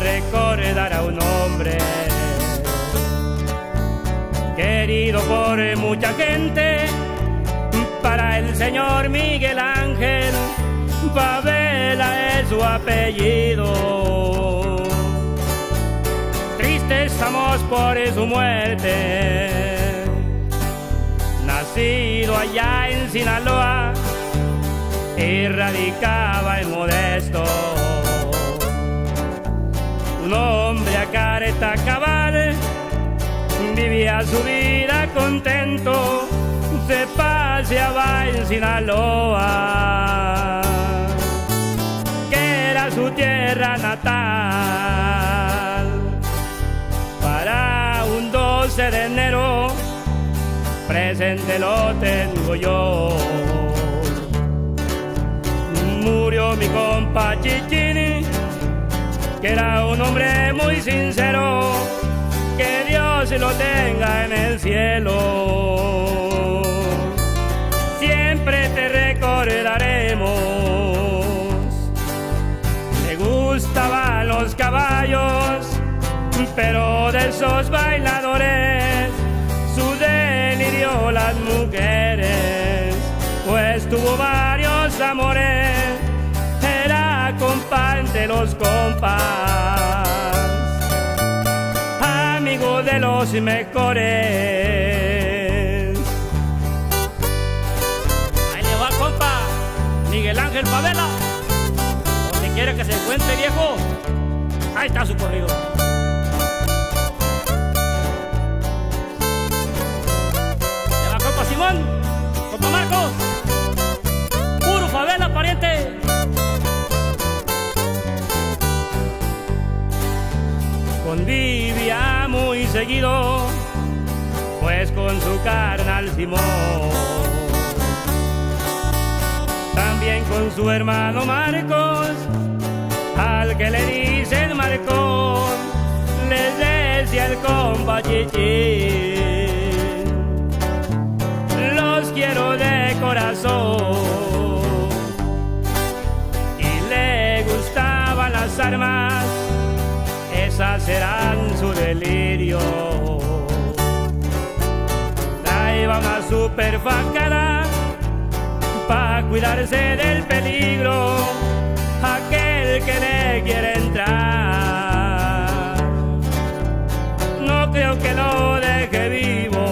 recordar a un hombre querido por mucha gente. Para el señor Miguel Ángel Favela es su apellido. Tristes estamos por su muerte. Nacido allá en Sinaloa y radicaba en Modesto. Un hombre a careta cabal, vivía su vida contento, se paseaba en Sinaloa, que era su tierra natal. Para un 12 de enero, presente lo tengo yo. Murió mi compa Chichini, que era un hombre muy sincero. Que Dios lo tenga en el cielo. Siempre te recordaremos. Me gustaban los caballos, pero de esos bailadores, su delirio las mujeres, pues tuvo varios amores. Era compa de los compas, amigo de los mejores. Ahí le va el compa Miguel Ángel Favela, donde quiera que se encuentre, viejo, ahí está su corrido. Le va compa Simón, compa Marcos, puro Favela, pariente. Convivía muy seguido, pues con su carnal Simón, también con su hermano Marcos, al que le dicen Marcón, les decía el compa Chichín. Los quiero de corazón, y le gustaban las armas, esas eran su delirio. Traía una super facada pa' cuidarse del peligro, aquel que le quiere entrar. No creo que lo deje vivo.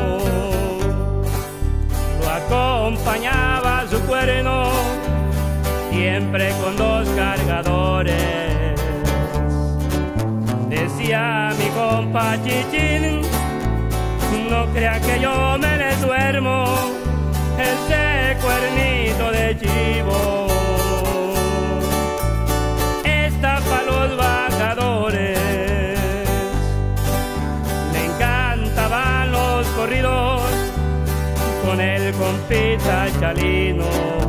Lo acompañaba su cuerno, siempre con 2 cargadores. Decía mi compa Chichín, no crea que yo me le duermo, ese cuernito de chivo está pa' los bajadores. Le encantaban los corridos con el compita Chalino,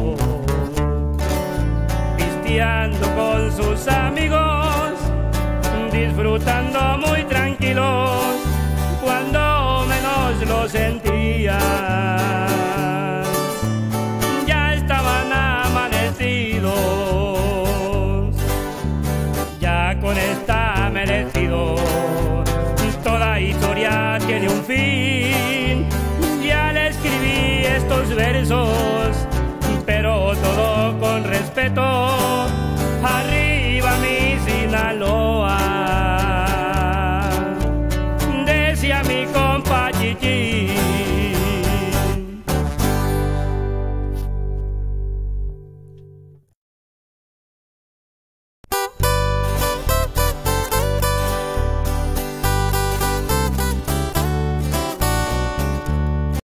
pisteando con sus amigos, disfrutando muy tranquilos, cuando menos lo sentía. Ya estaban amanecidos, ya con esta merecido. Toda historia tiene un fin, ya le escribí estos versos, pero todo con respeto.